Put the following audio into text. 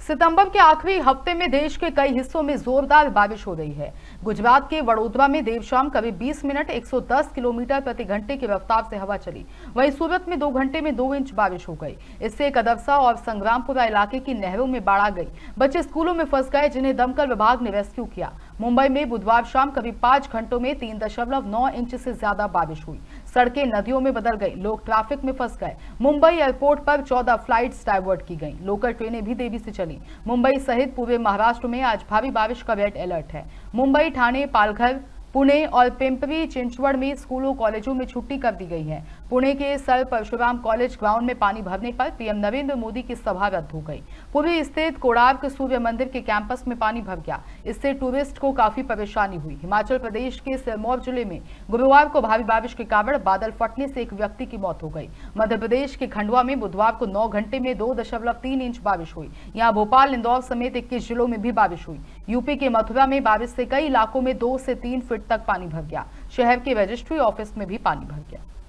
सितंबर के आखिरी हफ्ते में देश के कई हिस्सों में जोरदार बारिश हो रही है। गुजरात के वडोदरा में देर शाम करीब 20 मिनट 110 किलोमीटर प्रति घंटे की रफ्तार से हवा चली। वहीं सूरत में 2 घंटे में 2 इंच बारिश हो गई। इससे कदरसा और संग्रामपुरा इलाके की नहरों में बाढ़ आ गई। बच्चे स्कूलों में फंस गए, जिन्हें दमकल विभाग ने रेस्क्यू किया। मुंबई में बुधवार शाम करीब 5 घंटों में 3.9 इंच से ज्यादा बारिश हुई। सड़कें नदियों में बदल गई, लोग ट्रैफिक में फंस गए। मुंबई एयरपोर्ट पर 14 फ्लाइट्स डाइवर्ट की गईं। लोकल ट्रेनें भी देरी से चली। मुंबई सहित पूरे महाराष्ट्र में आज भारी बारिश का रेड अलर्ट है। मुंबई, ठाणे, पालघर, पुणे और पिंपरी चिंचवड़ में स्कूलों कॉलेजों में छुट्टी कर दी गई है। पुणे के सर परशुराम कॉलेज ग्राउंड में पानी भरने पर पीएम नरेंद्र मोदी की सभा रद्द हो गई। पुरी स्थित कोणार्क सूर्य मंदिर के कैंपस में पानी भर गया। इससे टूरिस्ट को काफी परेशानी हुई। हिमाचल प्रदेश के सिरमौर जिले में गुरुवार को भारी बारिश के कारण बादल फटने से एक व्यक्ति की मौत हो गई। मध्य प्रदेश के खंडवा में बुधवार को 9 घंटे में 2.3 इंच बारिश हुई। यहाँ भोपाल, इंदौर समेत 21 जिलों में भी बारिश हुई। यूपी के मथुरा में बारिश से कई इलाकों में 2 से 3 फीट तक पानी भर गया। शहर के रजिस्ट्री ऑफिस में भी पानी भर गया।